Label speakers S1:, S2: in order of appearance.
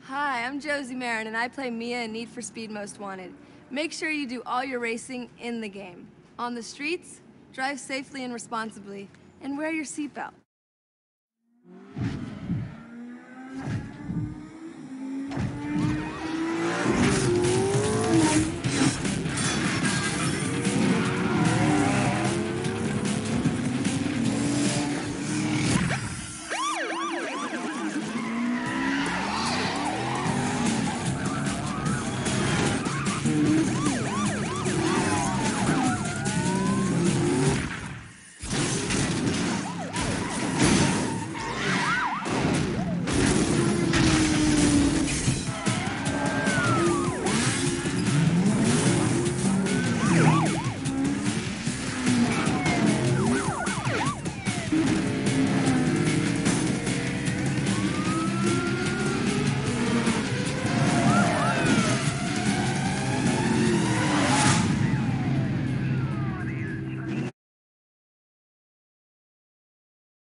S1: Hi, I'm Josie Marin, and I play Mia in Need for Speed Most Wanted. Make sure you do all your racing in the game. On the streets, drive safely and responsibly, and wear your seatbelt.